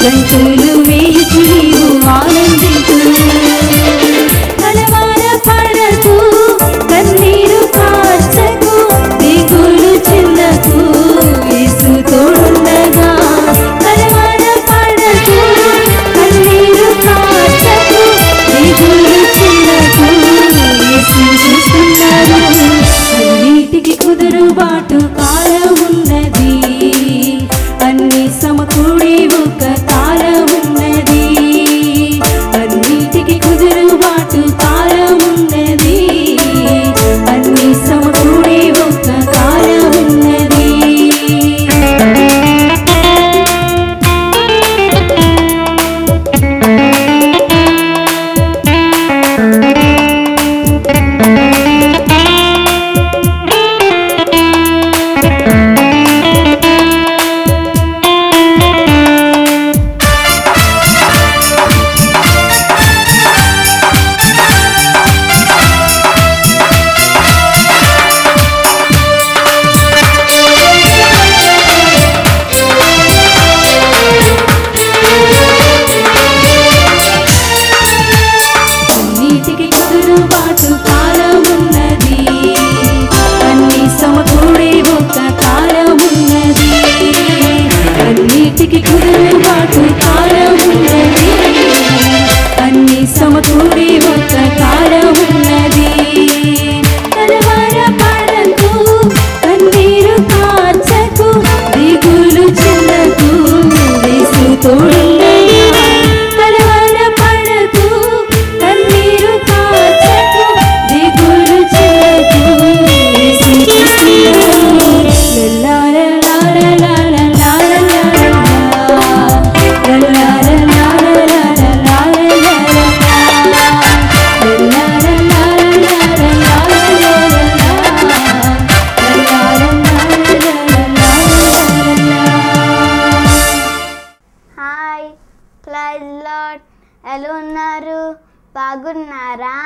గంతులు వేసి నీవు ఆనందించు. కలవరపడకు, కన్నీరు కార్చకు, దిగులు చెందకు, యేసు తోడుండగా. కలవరపడకు, కన్నీరు కార్చకు, దిగులు చెందకు, యేసు చూస్తున్నాడు. అన్నిటికి కుదురుబాటు కాలం ఉన్నది, అన్ని సమకూడే ఒక కాలం ఉన్నది. అన్నిటికి కుదురుబాటు కాలం ఉన్నది, అన్ని సమకూడే ఒక కాలం ఉన్నది. అన్నిటికి కుదురుబాటు కాలం ఉన్నది, అన్ని సమకూడే ఒక కాలం ఉన్నది. అన్నిటికి కుదురుబాటు కాలం ఉన్నది, అన్ని సమకూడే ఒక కాలం ఉన్నది. కలవరపడకు, కన్నీరు కార్చకు, దిగులు చెందకు, యేసు తోడుండగా. కలవరపడకు, కన్నీరు కార్చకు, దిగులు చెందకు, యేసు చూస్తున్నాడు. Hi, praise Lord. ఎలా ఉన్నారు? బాగున్నారా?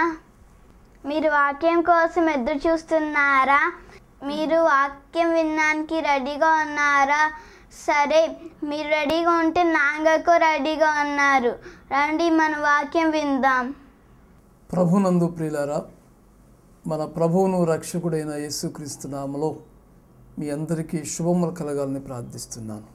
మీరు వాక్యం కోసం ఎదురు చూస్తున్నారా? మీరు వాక్యం వినడానికి రెడీగా ఉన్నారా? సరే, మీరు రెడీగా ఉంటే నాంగకు రెడీగా ఉన్నారు. రండి, మన వాక్యం విందాం. ప్రభునందు ప్రియులారా, మన ప్రభువును రక్షకుడైన యేసుక్రీస్తు నామములో మీ అందరికీ శుభములు కలగాలని ప్రార్థిస్తున్నాను.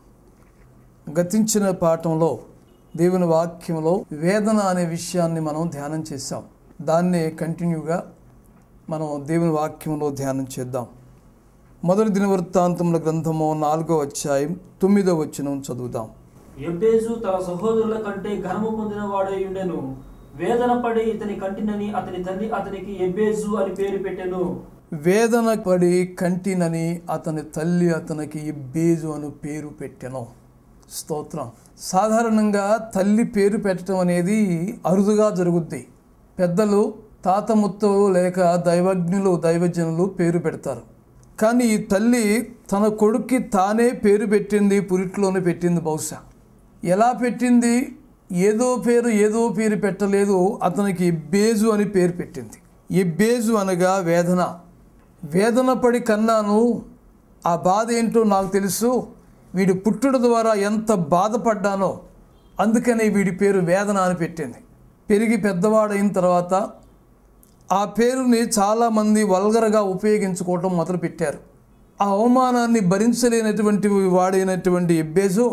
గతించిన పాఠంలో దేవుని వాక్యంలో వేదన అనే విషయాన్ని మనం ధ్యానం చేశాం. దాన్నే కంటిన్యూగా మనం దేవుని వాక్యంలో ధ్యానం చేద్దాం. మొదటి దినవృత్తాంతముల గ్రంథము 4వ అధ్యాయం 9వ వచనం చదువుదాం. యెబెజు తన సహోదరుల కంటే ఘనము పొందిన వాడై ఉండెను. వేదన పడి ఇతని కంటినని అతని తల్లి అతనికి యెబెజు అని పేరు పెట్టెను. వేదన పడి కంటినని అతని తల్లి అతనికి యెబెజు అని పేరు పెట్టెను. స్తోత్రం. సాధారణంగా తల్లి పేరు పెట్టడం అనేది అరుదుగా జరుగుద్ది. పెద్దలు, తాత ముత్తలు లేక దైవజ్ఞులు, దైవజనులు పేరు పెడతారు. కానీ ఈ తల్లి తన కొడుక్కి తానే పేరు పెట్టింది, పురిట్లోనే పెట్టింది. బహుశా ఎలా పెట్టింది? ఏదో పేరు పెట్టలేదు. అతనికి యెబెజు అని పేరు పెట్టింది. యెబెజు అనగా వేదన. వేదన పడి కన్నాను, ఆ బాధ ఏంటో నాకు తెలుసు, వీడి పుట్టుడు ద్వారా ఎంత బాధపడ్డానో, అందుకని వీడి పేరు వేదన అని పెట్టింది. పెరిగి పెద్దవాడైన తర్వాత ఆ పేరుని చాలామంది వల్గర్గా ఉపయోగించుకోవటం మొదలుపెట్టారు. ఆ అవమానాన్ని భరించలేనటువంటి వాడైనటువంటి యెబెజు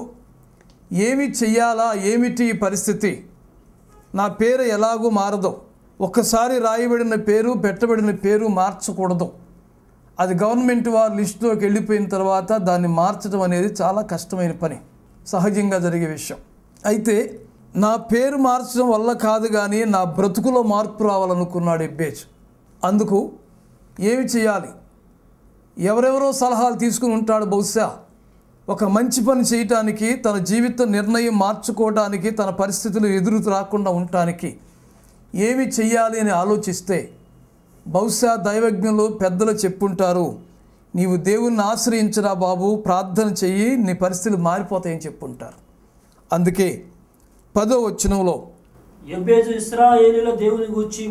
ఏమి చెయ్యాలా, ఏమిటి ఈ పరిస్థితి, నా పేరు ఎలాగూ మారదు, ఒక్కసారి రాయబడిన పేరు, పెట్టబడిన పేరు మార్చకూడదు, అది గవర్నమెంట్ వారి లిస్టులోకి వెళ్ళిపోయిన తర్వాత దాన్ని మార్చడం అనేది చాలా కష్టమైన పని, సహజంగా జరిగే విషయం. అయితే నా పేరు మార్చడం వల్ల కాదు కానీ నా బ్రతుకులో మార్పు రావాలనుకున్నాడు యెబెజు. అందుకు ఏమి చేయాలి? ఎవరెవరో సలహాలు తీసుకుని ఉంటాడు. బహుశా ఒక మంచి పని చేయటానికి, తన జీవిత నిర్ణయం మార్చుకోవడానికి, తన పరిస్థితులు ఎదురు రాకుండా ఉండటానికి ఏమి చెయ్యాలి అని ఆలోచిస్తే బహుశా దైవజ్ఞులు, పెద్దలు చెప్పుంటారు, నీవు దేవుణ్ణి ఆశ్రయించరా బాబు, ప్రార్థన చెయ్యి, నీ పరిస్థితులు మారిపోతాయని చెప్పుంటారు. అందుకే 10వ వచనంలో యెబెజు ఇశ్రాయేలీయుల దేవుని గూర్చి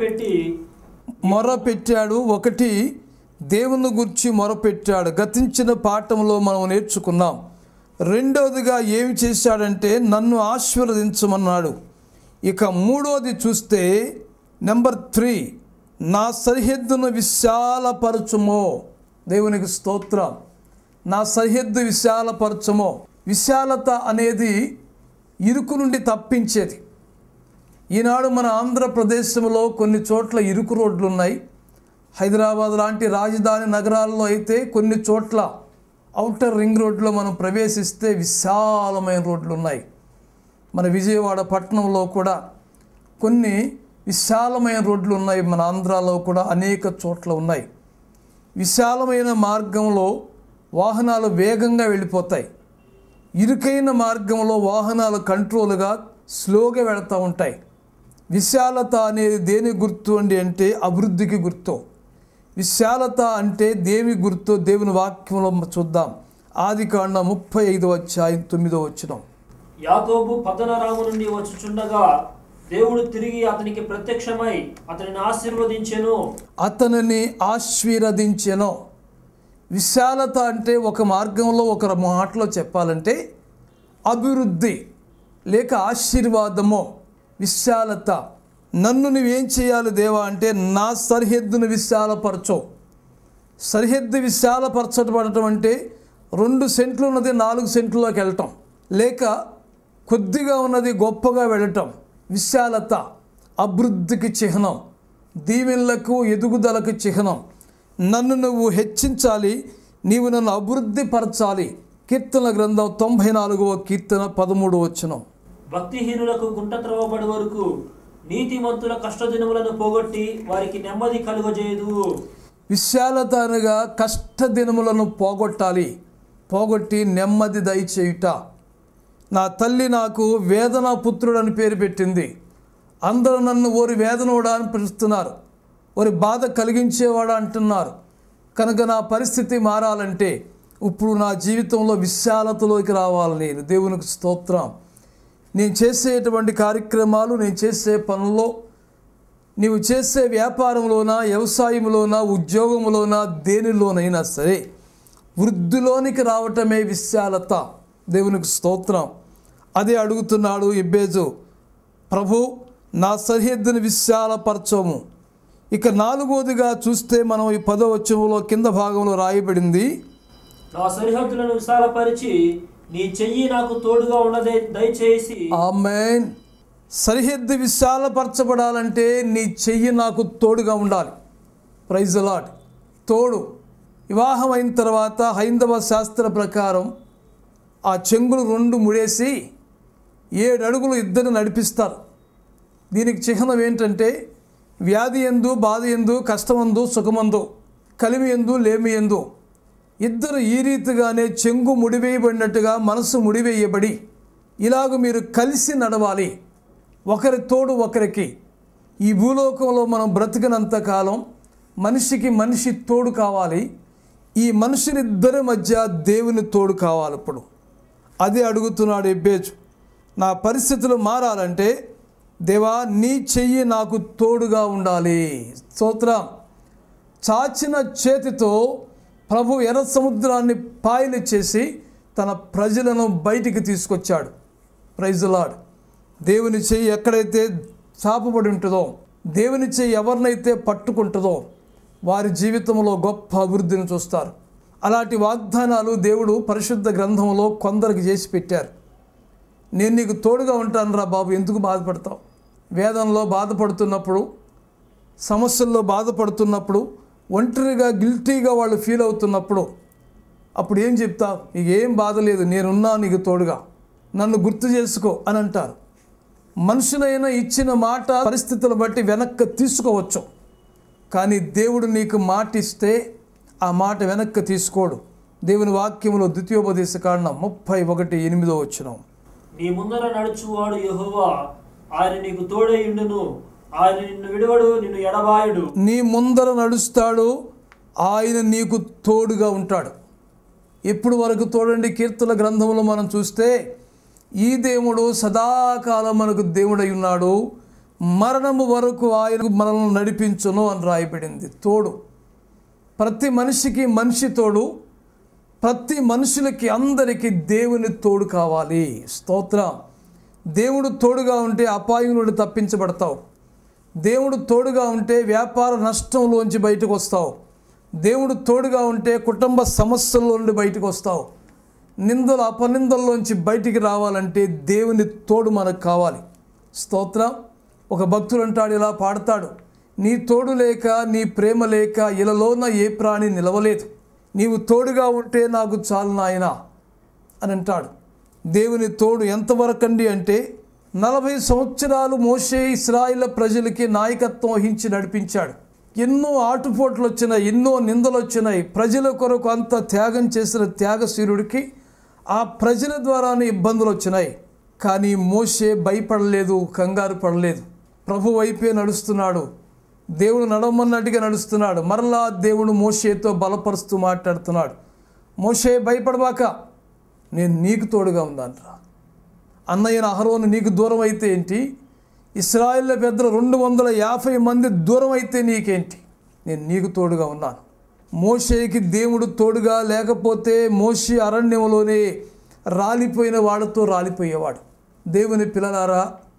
మొర్రపెట్టాడు. దేవుని గురించి మొరపెట్టాడు. గతించిన పాఠంలో మనం నేర్చుకున్నాం, రెండవదిగా ఏమి చేశాడంటే నన్ను ఆశీర్వదించమన్నాడు. ఇక మూడోది చూస్తే నెంబర్ 3, నా సరిహద్దును విశాలపరచుమో. దేవునికి స్తోత్రం. నా సరిహద్దు విశాలపరచుమో. విశాలత అనేది ఇరుకు నుండి తప్పించేది. ఈనాడు మన ఆంధ్రప్రదేశంలో కొన్ని చోట్ల ఇరుకు రోడ్లు ఉన్నాయి. హైదరాబాద్ లాంటి రాజధాని నగరాల్లో అయితే కొన్ని చోట్ల ఔటర్ రింగ్ రోడ్లో మనం ప్రవేశిస్తే విశాలమైన రోడ్లు ఉన్నాయి. మన విజయవాడ పట్టణంలో కూడా కొన్ని విశాలమైన రోడ్లు ఉన్నాయి. మన ఆంధ్రాలో కూడా అనేక చోట్ల ఉన్నాయి. విశాలమైన మార్గంలో వాహనాలు వేగంగా వెళ్ళిపోతాయి. ఇరుకైన మార్గంలో వాహనాలు కంట్రోల్గా స్లోగా వెళుతూ ఉంటాయి. విశాలత అనేది దేని గుర్తు అండి అంటే అభివృద్ధికి గుర్తు. విశాలత అంటే దేని గుర్తు దేవుని వాక్యంలో చూద్దాం. ఆదికాండం 35వ అధ్యాయం 9వ వచనం. యాకోబు పద్దనరాము నుండి వచ్చుచుండగా దేవుడు తిరిగి అతనికి ప్రత్యక్షమై అతనిని ఆశీర్వదించెను. విశాలత అంటే ఒక మార్గంలో ఒక మాటలో చెప్పాలంటే అభివృద్ధి లేక ఆశీర్వాదము. విశాలత. నన్ను నువ్వేం చేయాలి దేవా అంటే నా సరిహద్దును విశాలపరచు. సరిహద్దు విశాలపరచబడటం అంటే 2 సెంట్లు ఉన్నది 4 సెంట్లలోకి వెళ్ళటం, లేక కొద్దిగా ఉన్నది గొప్పగా వెళ్ళటం. విశాలత అభివృద్ధికి చిహ్నం, దీవెనలకు ఎదుగుదలకు చిహ్నం. నన్ను నువ్వు హెచ్చించాలి, నీవు నన్ను అభివృద్ధి పరచాలి. కీర్తన గ్రంథం 94వ కీర్తన 13వ వచనం. భక్తిహీనులకు గుంట త్రవ్వబడి వరకు నీతిమంతుల కష్టదినములను పోగొట్టి వారికి నెమ్మది కలుగజేయదు. విశాలత అనగా కష్టదినములను పోగొట్టి నెమ్మది దయచేయుట. నా తల్లి నాకు వేదన పుత్రుడు అని పేరు పెట్టింది. అందరూ నన్ను ఓరి వేదనోడా అని పిలుస్తున్నారు, ఓరి బాధ కలిగించేవాడా అంటున్నారు. కనుక నా పరిస్థితి మారాలంటే ఇప్పుడు నా జీవితంలో విశాలతలోకి రావాలి. నేను దేవునికి స్తోత్రం. నేను చేసేటువంటి కార్యక్రమాలు, నేను చేసే పనుల్లో, నీవు చేసే వ్యాపారంలోనా, వ్యవసాయంలోనా, ఉద్యోగంలోనా, దేనిలోనైనా సరే వృద్ధిలోనికి రావటమే విశాలత. దేవునికి స్తోత్రం. అదే అడుగుతున్నాడు ఎబ్బేజు. ప్రభు నా సరిహద్దును విశాలపరచము. ఇక 4వదిగా చూస్తే మనం ఈ 10వ వచనంలో కింద భాగంలో రాయబడింది, నా సరిహద్దులను విశాలపరిచి నీ చెయ్యి నాకు తోడుగా ఉన్నదే దయచేసి. ఆమేన్. సరిహద్దు విశాలపరచబడాలంటే నీ చెయ్యి నాకు తోడుగా ఉండాలి. Praise the Lord. తోడు. వివాహం అయిన తర్వాత హైందవ శాస్త్ర ప్రకారం ఆ చెంగులు 2 ముడేసి 7 అడుగులు ఇద్దరు నడిపిస్తారు. దీనికి చిహ్నం ఏంటంటే వ్యాధి ఎందు, బాధ ఎందు, కష్టమందు, సుఖమందు, కలిమి ఎందు, లేమి ఎందు ఇద్దరు ఈ రీతిగానే చెంగు ముడివేయబడినట్టుగా మనసు ముడివేయబడి ఇలాగ మీరు కలిసి నడవాలి. ఒకరి తోడు ఒకరికి. ఈ భూలోకంలో మనం బ్రతికినంతకాలం మనిషికి మనిషి తోడు కావాలి. ఈ మనుషులిద్దరి మధ్య దేవుని తోడు కావాలి. ఇప్పుడు అదే అడుగుతున్నాడు ఎబ్బేజు. నా పరిస్థితులు మారాలంటే దేవా నీ చెయ్యి నాకు తోడుగా ఉండాలి. స్తోత్రం. చాచిన చేతితో ప్రభు ఎర్ర సముద్రాన్ని పాయలు చేసి తన ప్రజలను బయటికి తీసుకొచ్చాడు. Praise the Lord. దేవుని చెయ్యి ఎక్కడైతే చాపబడి ఉంటుందో, దేవుని చెయ్యి ఎవరినైతే పట్టుకుంటుందో వారి జీవితంలో గొప్ప అభివృద్ధిని చూస్తారు. అలాంటి వాగ్దానాలు దేవుడు పరిశుద్ధ గ్రంథంలో కొందరికి చేసి పెట్టారు. నేను నీకు తోడుగా ఉంటాను రా బాబు, ఎందుకు బాధపడతావు? వేదనలో బాధపడుతున్నప్పుడు, సమస్యల్లో బాధపడుతున్నప్పుడు, ఒంటరిగా గిల్టీగా వాళ్ళు ఫీల్ అవుతున్నప్పుడు అప్పుడు ఏం చెప్తావు? నీకు ఏం బాధ లేదు, నేనున్నా నీకు తోడుగా, నన్ను గుర్తు చేసుకో అని అంటారు. మనుషులైనా ఇచ్చిన మాట పరిస్థితులను బట్టి వెనక్కి తీసుకోవచ్చు, కానీ దేవుడు నీకు మాట ఇస్తే ఆ మాట వెనక్కి తీసుకోడు. దేవుని వాక్యంలో ద్వితీయోపదేశకాండం 31:8 వచనం. నీ ముందర నడుచువాడు యెహోవా, ఆయన నీకు తోడైయుండును, ఆయన నిన్ను విడువడు, నిన్ను ఎడబాయుడు. నీ ముందర నడుస్తాడు, ఆయన నీకు తోడుగా ఉంటాడు. ఎప్పుడు వరకు తోడండి? కీర్తన గ్రంథంలో మనం చూస్తే ఈ దేవుడు సదాకాలం మనకు దేవుడై ఉన్నాడు, మరణము వరకు ఆయన మనల్ని నడిపించును అని రాయబడింది. తోడు. ప్రతి మనిషికి మనిషి తోడు, ప్రతి మనుషులకి అందరికీ దేవుని తోడు కావాలి. స్తోత్రం. దేవుడు తోడుగా ఉంటే అపాయం నుండి తప్పించబడతావు. దేవుడు తోడుగా ఉంటే వ్యాపార నష్టంలోంచి బయటకు వస్తావు. దేవుడు తోడుగా ఉంటే కుటుంబ సమస్యల నుండి బయటకు వస్తావు. నిందల అపనిందల్లోంచి బయటికి రావాలంటే దేవుని తోడు మనకు కావాలి. స్తోత్రం. ఒక భక్తుడు అంటాడు, ఇలా పాడతాడు, నీ తోడు లేక నీ ప్రేమ లేక ఇలాలోన ఏ ప్రాణి నిలవలేదు, నీవు తోడుగా ఉంటే నాకు చాలు నాయనా అని అంటాడు. దేవుని తోడు ఎంతవరకండి అంటే 40 సంవత్సరాలు మోషే ఇశ్రాయేలు ప్రజలకి నాయకత్వం వహించి నడిపించాడు. ఎన్నో ఆటుపోట్లు వచ్చినాయి, ఎన్నో నిందలు వచ్చినాయి. ప్రజల కొరకు అంత త్యాగం చేసిన త్యాగశీరుడికి ఆ ప్రజల ద్వారానే ఇబ్బందులు వచ్చినాయి. కానీ మోషే భయపడలేదు, కంగారు పడలేదు. ప్రభు వైపే నడుస్తున్నాడు. దేవుడు నడవమన్నట్టుగా నడుస్తున్నాడు. మరలా దేవుడు మోషేతో బలపరుస్తూ మాట్లాడుతున్నాడు. మోషే భయపడబాక, నేను నీకు తోడుగా ఉన్నానురా. అన్నయ్యన అహరోను నీకు దూరం అయితే ఏంటి, ఇశ్రాయేలు పెద్దలు 250 మంది దూరం అయితే నీకేంటి, నేను నీకు తోడుగా ఉన్నాను. మోషేకి దేవుడు తోడుగా లేకపోతే మోషే అరణ్యంలోనే రాలిపోయిన వాడితో రాలిపోయేవాడు. దేవుని పిల్లలారా,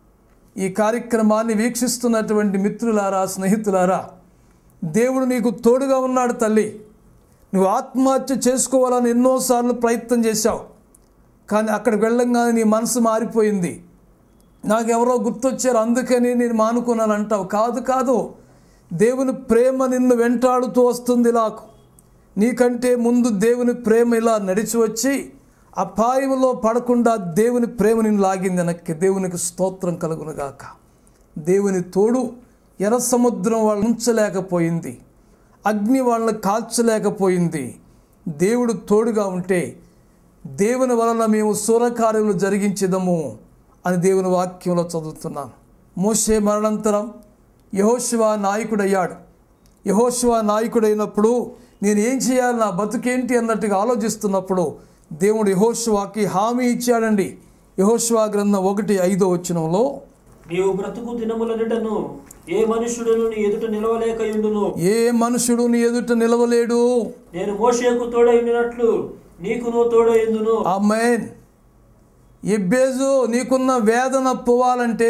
ఈ కార్యక్రమాన్ని వీక్షిస్తున్నటువంటి మిత్రులారా, స్నేహితులారా, దేవుడు నీకు తోడుగా ఉన్నాడు. తల్లి, నువ్వు ఆత్మహత్య చేసుకోవాలని ఎన్నోసార్లు ప్రయత్నం చేశావు. కానీ అక్కడికి వెళ్ళంగానే నీ మనసు మారిపోయింది. నాకెవరో గుర్తొచ్చారు అందుకని నేను మానుకున్నాను అంటావు. కాదు, దేవుని ప్రేమ నిన్ను వెంటాడుతూ వస్తుంది. ఇలా నీకంటే ముందు దేవుని ప్రేమ ఇలా నడిచి వచ్చి అపాయంలో పడకుండా దేవుని ప్రేమ నిన్ను లాగింది వెనక్కి. దేవునికి స్తోత్రం కలుగునుగాక. దేవుని తోడు ఎర్ర సముద్రం వాళ్ళని ఉంచలేకపోయింది, అగ్ని వాళ్ళని కాల్చలేకపోయింది. దేవుడు తోడుగా ఉంటే దేవుని వలన మేము సూరకార్యములు జరిగించేదము అని దేవుని వాక్యంలో చదువుతున్నాను. మోషే మరణానంతరం యెహోషువ నాయకుడయ్యాడు. యెహోషువ నాయకుడైనప్పుడు నేను ఏం చేయాలి, నా బతుకేంటి అన్నట్టుగా ఆలోచిస్తున్నప్పుడు దేవుడు యెహోషువకి హామీ ఇచ్చాడండి. యెహోషువ గ్రంథం 1:5 నీవు బ్రతుకు దినములన్నిటను ఏ మనుషుడును నీ ఎదుట నిలవలేకయుండును, ఏ మనుషుడు నీ ఎదుట నిలవలేడు, నేను మోషేకు తోడైనట్లు నీకును తోడైందును. ఆమేన్. ఎబ్బేజు నీకున్న వేదన పోవాలంటే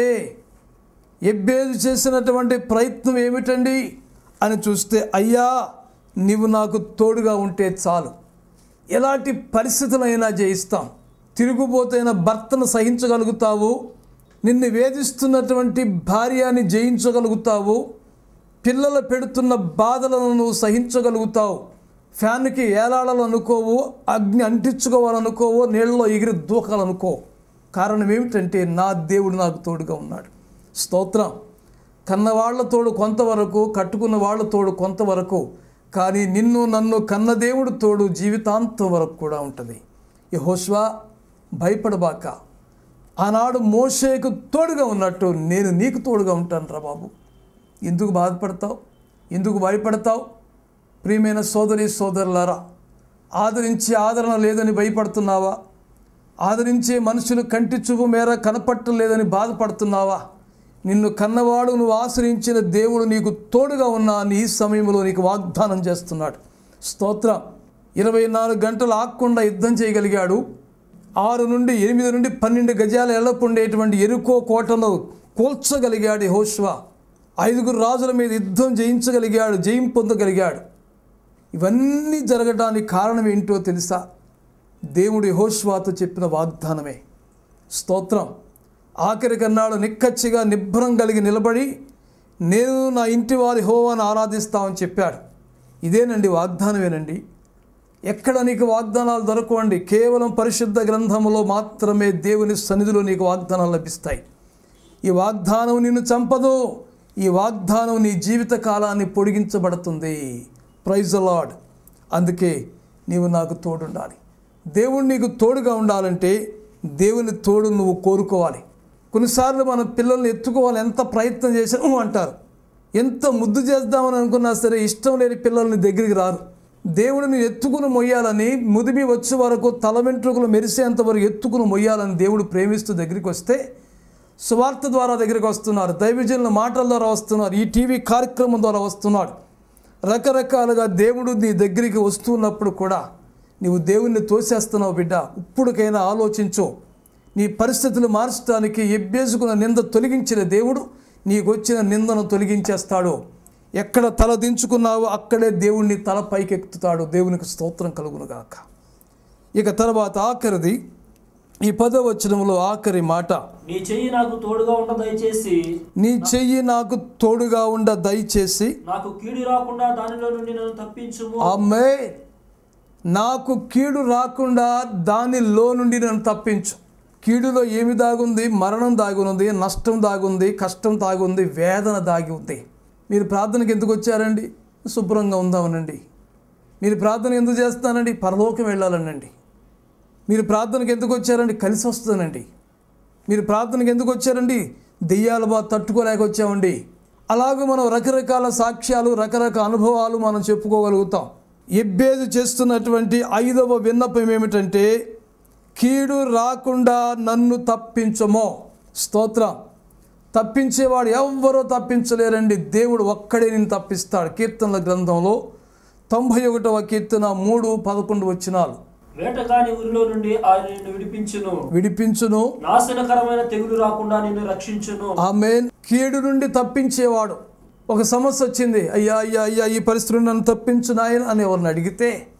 ఎబ్బేజు చేసినటువంటి ప్రయత్నం ఏమిటండి అని చూస్తే, అయ్యా నీవు నాకు తోడుగా ఉంటే చాలు, ఎలాంటి పరిస్థితులైనా జయిస్తాం. తిరుగుబోతైన భర్తను సహించగలుగుతావు, నిన్ను వేధిస్తున్నటువంటి భార్యని జయించగలుగుతావు, పిల్లలు పెడుతున్న బాధలను నువ్వు సహించగలుగుతావు, ఫ్యాన్కి ఏలాడాలనుకోవు, అగ్ని అంటించుకోవాలనుకోవు, నీళ్ళలో ఎగిరి దూకాలనుకో. కారణం ఏమిటంటే నా దేవుడు నాకు తోడుగా ఉన్నాడు. స్తోత్రం. కన్నవాళ్ల తోడు కొంతవరకు, కట్టుకున్న వాళ్ళ తోడు కొంతవరకు, కానీ నిన్ను నన్ను కన్న దేవుడు తోడు జీవితాంతం వరకు కూడా ఉంటుంది. యెహోషువ భయపడబాక, ఆనాడు మోషేకు తోడుగా ఉన్నట్టు నేను నీకు తోడుగా ఉంటాను రా బాబు. ఎందుకు బాధపడతావు, ఎందుకు భయపడతావు? ప్రియమైన సోదరి సోదరులారా, ఆదరించి ఆదరణ లేదని భయపడుతున్నావా? ఆదరించే మనుషులు కంటి చూపు మేర కనపట్టలేదని బాధపడుతున్నావా? నిన్ను కన్నవాడు, నువ్వు ఆశ్రయించిన దేవుడు నీకు తోడుగా ఉన్నా నీ సమయంలో నీకు వాగ్దానం చేస్తున్నాడు. స్తోత్రం. 24 గంటలు ఆగకుండా యుద్ధం చేయగలిగాడు. 6 నుండి 8 నుండి 12 గజాల ఎల్లపు ఉండేటువంటి ఎరుకో కోటను కూల్చగలిగాడు యెహోషువ. 5 రాజుల మీద యుద్ధం జయించగలిగాడు, జయం పొందగలిగాడు. ఇవన్నీ జరగడానికి కారణం ఏంటో తెలుసా? దేవుడు యెహోషువతో చెప్పిన వాగ్దానమే. స్తోత్రం. ఆఖరికన్నాడు, నిక్కచ్చిగా నిబ్బరం కలిగి నిలబడి నేను నా ఇంటి వారి యెహోవాను ఆరాధిస్తామని చెప్పాడు. ఇదేనండి వాగ్దానమేనండి. ఎక్కడ నీకు వాగ్దానాలు దొరకవండి. కేవలం పరిశుద్ధ గ్రంథములో మాత్రమే దేవుని సన్నిధిలో నీకు వాగ్దానాలు లభిస్తాయి. ఈ వాగ్దానం నిన్ను చంపదు, ఈ వాగ్దానం నీ జీవిత కాలాన్ని పొడిగించబడుతుంది. Praise the lord. అందుకే నీవు నాకు తోడుండాలి. దేవుడు నీకు తోడుగా ఉండాలంటే దేవుని తోడు నువ్వు కోరుకోవాలి. కొన్నిసార్లు మన పిల్లల్ని ఎత్తుకోవాలి, ఎంత ప్రయత్నం చేసాము అంటారు. ఎంత ముద్దు చేద్దామని అనుకున్నా సరే ఇష్టం లేని పిల్లల్ని దగ్గరికి రారు. దేవుడిని ఎత్తుకుని మొయ్యాలని, ముదిమి వచ్చే వరకు తల వెంట్రుకలు మెరిసేంత వరకు ఎత్తుకుని మొయ్యాలని దేవుడు ప్రేమిస్తూ దగ్గరికి వస్తే సువార్త ద్వారా దగ్గరికి వస్తున్నారు, దైవజనుల మాటల ద్వారా వస్తున్నారు, ఈ టీవీ కార్యక్రమం ద్వారా వస్తున్నాడు. రకరకాలుగా దేవుడు నీ దగ్గరికి వస్తున్నప్పుడు కూడా నీవు దేవుణ్ణి తోసేస్తున్నావు బిడ్డ. ఇప్పుడుకైనా ఆలోచించు. నీ పరిస్థితులు మార్చడానికి ఎబ్బేసుకున్న నింద తొలగించిన దేవుడు నీకు వచ్చిన నిందను తొలగించేస్తాడు. ఎక్కడ తల దించుకున్నావో అక్కడే దేవుణ్ణి తల పైకెత్తుతాడు. దేవునికి స్తోత్రం కలుగునుగాక. ఇక తర్వాత ఆఖరిది ఈ 10వ వచనంలో ఆఖరి మాట, నీ చెయ్యి నాకు తోడుగా ఉండ దయచేసి, నీ చెయ్యి నాకు తోడుగా ఉండ దయచేసి, నాకు కీడు రాకుండా దానిలో నుండి నన్ను తప్పించుము. ఆమేన్. నాకు కీడు రాకుండా దానిలో నుండి నన్ను తప్పించు. కీడులో ఏమి దాగుంది? మరణం దాగుంది, నష్టం దాగుంది, కష్టం దాగుంది, వేదన దాగి ఉంది. మీరు ప్రార్థనకి ఎందుకు వచ్చారండి? శుభ్రంగా ఉందామనండి. మీరు ప్రార్థన ఎందుకు చేస్తానండి? పరలోకం వెళ్ళాలనండి. మీరు ప్రార్థనకి ఎందుకు వచ్చారండి? కలిసి వస్తుందండి. మీరు ప్రార్థనకి ఎందుకు వచ్చారండి? దెయ్యాల బాధ తట్టుకోలేక వచ్చామండి. అలాగే మనం రకరకాల సాక్ష్యాలు, రకరకాల అనుభవాలు మనం చెప్పుకోగలుగుతాం. ఎబ్బేజు చేస్తున్నటువంటి 5వ విన్నపం ఏమిటంటే, కీడు రాకుండా నన్ను తప్పించమో. స్తోత్రం. తప్పించేవాడు ఎవ్వరూ తప్పించలేరండి. దేవుడు ఒక్కడే నేను తప్పిస్తాడు. కీర్తనల గ్రంథంలో 91వ కీర్తన 3:11 వచనాలు. వేటగాని ఊరిలో నుండి ఆయన నిన్ను విడిపించును, నాశనకరమైన తెగులు రాకుండా నిన్ను రక్షించును. ఆమేన్. కీడు నుండి తప్పించేవాడు. ఒక సమస్య వచ్చింది, అయ్యా అయ్యా అయ్యా ఈ పరిస్థితి నన్ను తప్పించు నాయన అని ఎవరిని అడిగితే